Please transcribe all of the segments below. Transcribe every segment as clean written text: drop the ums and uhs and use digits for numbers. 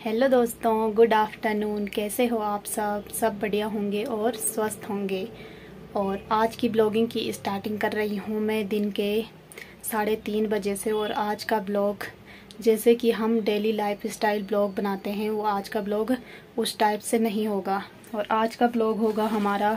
Hello दोस्तों, good afternoon. कैसे हो आप सब बढ़िया होंगे और स्वस्थ होंगे। और आज की ब्लॉगिंग की स्टार्टिंग कर रही हूँ मैं दिन के 3:30 बजे से। और आज का ब्लॉग जैसे कि हम डेली लाइफ स्टाइल ब्लॉग बनाते हैं, वो आज का ब्लॉग उस टाइप से नहीं होगा। और आज का ब्लॉग होगा हमारा,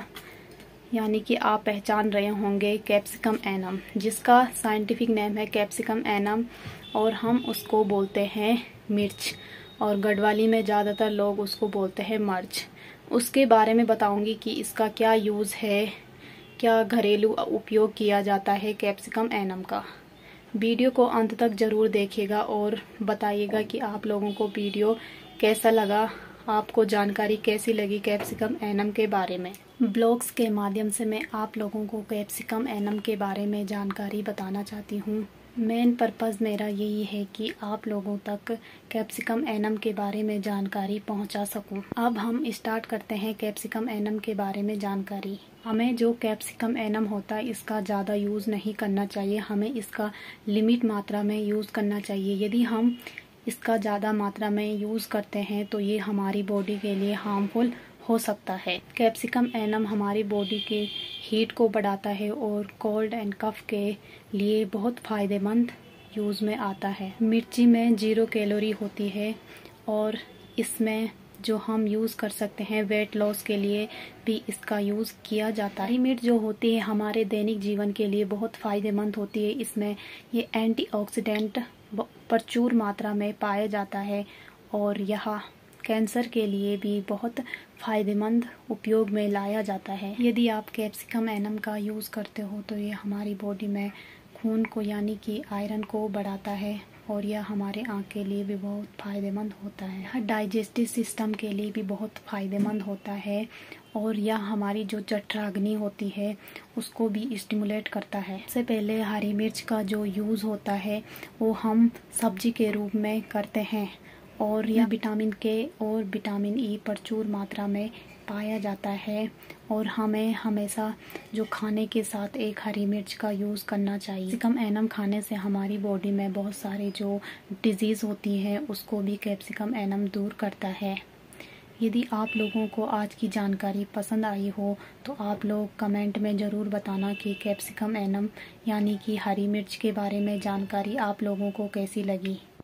यानी कि आप पहचान रहे होंगे, कैप्सिकम एनम, जिसका साइंटिफिक नेम है कैप्सिकम एनम और हम उसको बोलते हैं मिर्च, और गढ़वाली में ज़्यादातर लोग उसको बोलते हैं मर्च। उसके बारे में बताऊंगी कि इसका क्या यूज़ है, क्या घरेलू उपयोग किया जाता है कैप्सिकम एनम का। वीडियो को अंत तक ज़रूर देखिएगा और बताइएगा कि आप लोगों को वीडियो कैसा लगा, आपको जानकारी कैसी लगी कैप्सिकम एनम के बारे में। ब्लॉग्स के माध्यम से मैं आप लोगों को कैप्सिकम एनम के बारे में जानकारी बताना चाहती हूँ। मेन पर्पज़ मेरा यही है कि आप लोगों तक कैप्सिकम एनम के बारे में जानकारी पहुंचा सकूं। अब हम स्टार्ट करते हैं कैप्सिकम एनम के बारे में जानकारी। हमें जो कैप्सिकम एनम होता है इसका ज़्यादा यूज़ नहीं करना चाहिए, हमें इसका लिमिट मात्रा में यूज़ करना चाहिए। यदि हम इसका ज़्यादा मात्रा में यूज़ करते हैं तो ये हमारी बॉडी के लिए हार्मफुल हो सकता है। कैप्सिकम एनम हमारी बॉडी के हीट को बढ़ाता है और कोल्ड एंड कफ के लिए बहुत फ़ायदेमंद यूज़ में आता है। मिर्ची में 0 कैलोरी होती है और इसमें जो हम यूज़ कर सकते हैं वेट लॉस के लिए भी इसका यूज़ किया जाता है। हरी मिर्च जो होती है हमारे दैनिक जीवन के लिए बहुत फ़ायदेमंद होती है। इसमें ये एंटीऑक्सीडेंट प्रचुर मात्रा में पाया जाता है और यह कैंसर के लिए भी बहुत फ़ायदेमंद उपयोग में लाया जाता है। यदि आप कैप्सिकम एनम का यूज़ करते हो तो ये हमारी बॉडी में खून को यानी कि आयरन को बढ़ाता है और यह हमारे आँख के लिए भी बहुत फ़ायदेमंद होता है। डाइजेस्टिव सिस्टम के लिए भी बहुत फ़ायदेमंद होता है और यह हमारी जो जठराग्नि होती है उसको भी स्टिमुलेट करता है। सबसे पहले हरी मिर्च का जो यूज़ होता है वो हम सब्जी के रूप में करते हैं और यह विटामिन के और विटामिन ई प्रचुर मात्रा में पाया जाता है और हमें हमेशा जो खाने के साथ एक हरी मिर्च का यूज़ करना चाहिए। कैप्सिकम एनम खाने से हमारी बॉडी में बहुत सारे जो डिजीज़ होती हैं उसको भी कैप्सिकम एनम दूर करता है। यदि आप लोगों को आज की जानकारी पसंद आई हो तो आप लोग कमेंट में ज़रूर बताना कि कैप्सिकम एनम यानी कि हरी मिर्च के बारे में जानकारी आप लोगों को कैसी लगी।